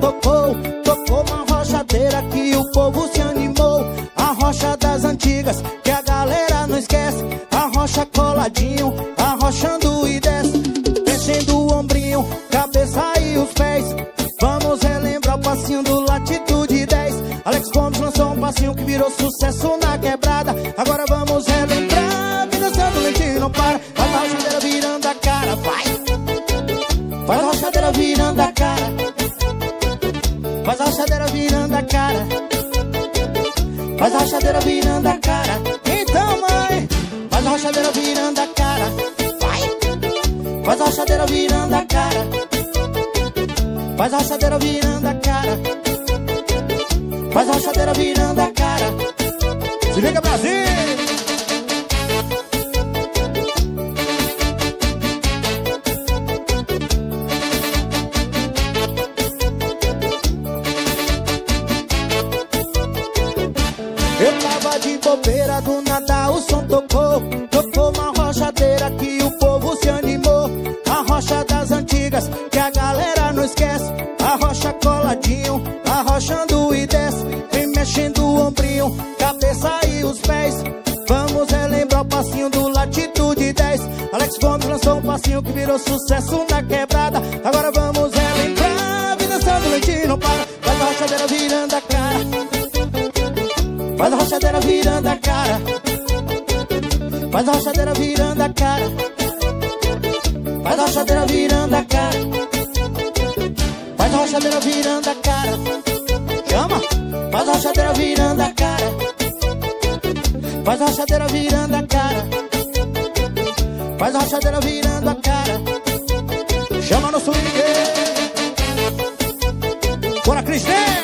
tocou, tocou uma rochadeira que o povo se animou. A rocha das antigas que a galera não esquece. A rocha coladinho, arrochando e desce, mexendo o ombrinho, cabeça e os pés. Vamos relembrar o passinho do Latitude 10. Alex Gomes lançou um passinho que virou sucesso na quebrada. Agora vamos relembrar, vem dançando lentinho, não para. Faz a rochadeira virando a cara, vai. Faz a rochadeira virando a cara. Faz a rochadeira virando a cara. Faz a rochadeira virando a cara. Então, mãe, faz a rochadeira virando a cara, vai. Faz a rochadeira virando a cara. Faz a rochadeira virando a cara. Faz a rochadeira virando a cara. Se liga, Brasil! Eu tava de bobeira, do nada o som tocou. Tocou uma rochadeira que o povo se animou. A rocha das antigas que a galera não esquece. A rocha coladinho, arrochando e desce, vem mexendo o ombrinho, cabeça e os pés. Vamos relembrar o passinho do Latitude 10. Alex Gomes lançou um passinho que virou sucesso na quebrada. Agora vamos relembrar, vem dançando lentinho, não para. Faz a rochadeira virando a cara. Faz a rochadeira virando a cara. Faz a rochadeira virando a cara. Faz a rochadeira virando a cara. Faz a rochadeira virando a cara. Chama! Faz a rochadeira virando a cara. Faz a rochadeira virando a cara. Faz a rochadeira virando a cara. Chama no swing. Bora, Cristina!